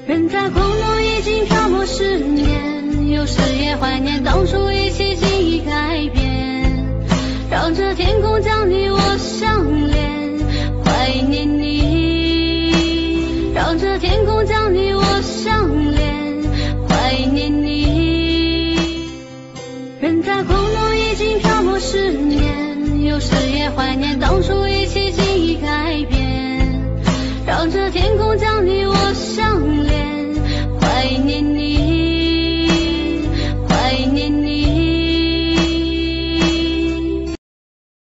人在空中已经漂泊10年，有时也怀念当初一起经历改变，让这天空将你我相连，怀念你，让这天空将你我相连，怀念你。人在空中已经漂泊10年，有时也怀念当初一起经历改变，让这天空将你我相连，怀念你。